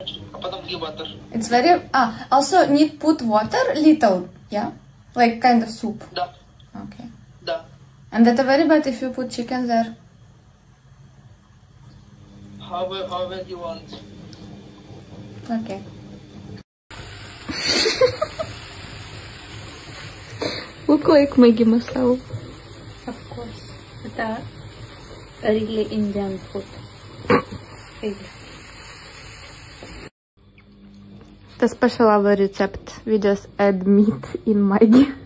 It's very... also need put water, little, yeah? Like kind of soup. Да. Okay. Да. And that's very bad if you put chicken there. However you want. Okay. Look like Maggie masala. Of course. It's really Indian food. Really. The special our recipe. We just add meat in Maggie.